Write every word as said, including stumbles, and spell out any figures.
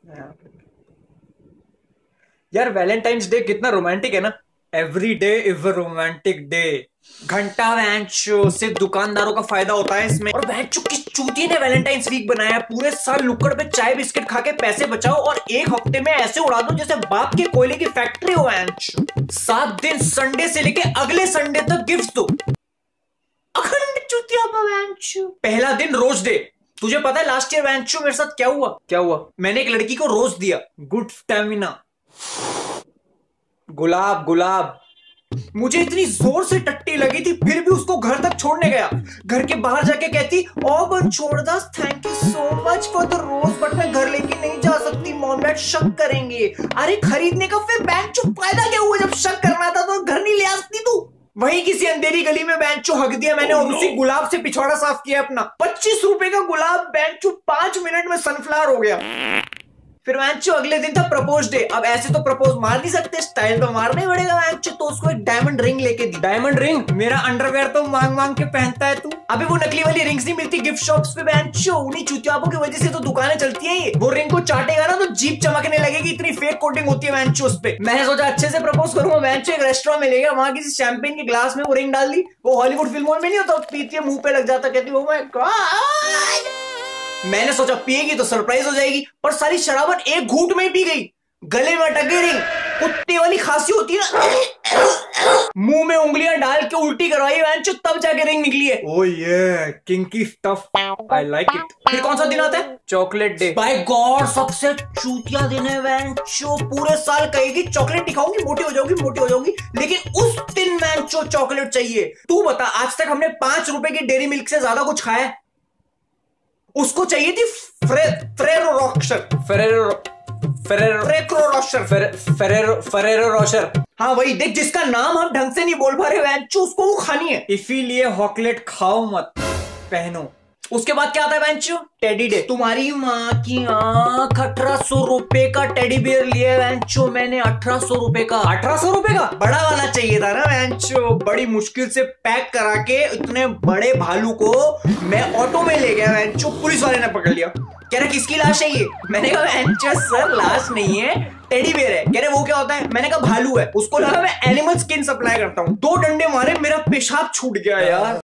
यार Valentine's day कितना romantic है ना। Every day is a romantic day. घंटा वैंचो सिर्फ दुकानदारों का फायदा होता है इसमें। और वैंचो किस चूती ने वैलेंटाइंस वीक बनाया है। पूरे साल लुक्कड़ पे चाय बिस्किट खा के पैसे बचाओ और एक हफ्ते में ऐसे उड़ा दो जैसे बाप के कोयले की फैक्ट्री हो वैंचो। सात दिन संडे से लेके अगले संडे तक गिफ्ट दो। अखंड चूतिया वैंचो। पहला दिन रोज डे। तुझे पता है लास्ट ईयर वैंचो मेरे साथ क्या हुआ? क्या हुआ? मैंने एक लड़की को रोज दिया। Good stamina. गुलाब गुलाब। मुझे इतनी जोर से टट्टी लगी थी फिर भी उसको घर तक छोड़ने गया। घर के बाहर जाके कहती ओ बन छोड़ दस, thank you so much for the rose but मैं घर लेके नहीं जा सकती, मॉम डैड शक करेंगे। अरे खरीदने का फिर बैंक चुप फायदा क्या हुआ? जब शक करना था तो घर नहीं ले आ सकती तू। वहीं किसी अंधेरी गली में बैंक चो हक दिया मैंने और उसी गुलाब से पिछवाड़ा साफ किया अपना। पच्चीस रुपए का गुलाब बैंक चो पांच मिनट में सनफ्लावर हो गया। फिर वैंचो अगले दिन था प्रपोज डे। अब ऐसे तो प्रपोज मार नहीं सकते, स्टाइल तो मारना ही पड़ेगा वैंचो। तो उसको एक डायमंड रिंग लेके दी। Diamond ring? मेरा अंडरवेयर तो मांग मांग के पहनता है तू। अभी वो नकली वाली रिंग्स नहीं मिलती गिफ्ट शॉप्स पे वैंचो। उन्हीं चुतियापों की वजह से तो दुकानें चलती हैं ये। वो रिंग को चाटेगा ना तो जीप चमकने लगेगी, इतनी फेक कोटिंग होती है वैंचो उस पे। मैंने सोचा अच्छे से प्रपोज करूंगा। वैंचो एक रेस्टोरेंट में ले गया, वहां किसी शैंपेन के ग्लास में वो रिंग डाल दी। वो हॉलीवुड फिल्मों में नहीं होता, पीती है मुंह पे लग जाता, कहती ओ माय गॉड। मैंने सोचा पिएगी तो सरप्राइज हो जाएगी, पर सारी शराबत एक घूंट में ही पी गई। गले में अटक गई रिंग। कुत्ते वाली खांसी होती है ना, मुंह में उंगलियां डाल के उल्टी करवाई वैंचो, तब जाके रिंग निकली है। ओह ये kinky stuff, I like it. फिर कौन सा दिन आता है? Chocolate day. बाय गॉड सबसे चूतिया दिन है वैंचो। पूरे साल कहेगी चॉकलेट दिखाऊंगी मोटी हो जाऊंगी मोटी हो जाऊंगी, लेकिन उस दिन वैंचो चॉकलेट चाहिए। तू बता आज तक हमने पांच रुपए की डेयरी मिल्क से ज्यादा कुछ खाया है? उसको चाहिए थी फ्रे, Ferrero Rocher Ferrero Ferrero Ferrero Rocher Ferrero Ferrero Rocher. हाँ वही देख जिसका नाम हम ढंग से नहीं बोल पा रहे वैंचो, उसको वो खानी है। इसीलिए हॉकलेट खाओ मत, पहनो। उसके बाद क्या आता है वैंचो? Teddy day. तुम्हारी माँ की आंख। अठारह सौ रुपए का टेडी बियर लिया वैंचो मैंने। अठारह सौ रुपए का। अठारह सौ रुपए का बड़ा वाला चाहिए था ना वैंचो। बड़ी मुश्किल से पैक करा के इतने बड़े भालू को मैं ऑटो में ले गया वैंचो। पुलिस वाले ने पकड़ लिया। कह रहे किसकी लाश है ये? मैंने कहा वैंचो सर लाश नहीं है, टेडी बियर है। कह रहे वो क्या होता है? मैंने कहा भालू है। उसको लगा मैं एनिमल स्किन सप्लाई करता हूँ। दो डंडे मारे, मेरा पेशाब छूट गया यार।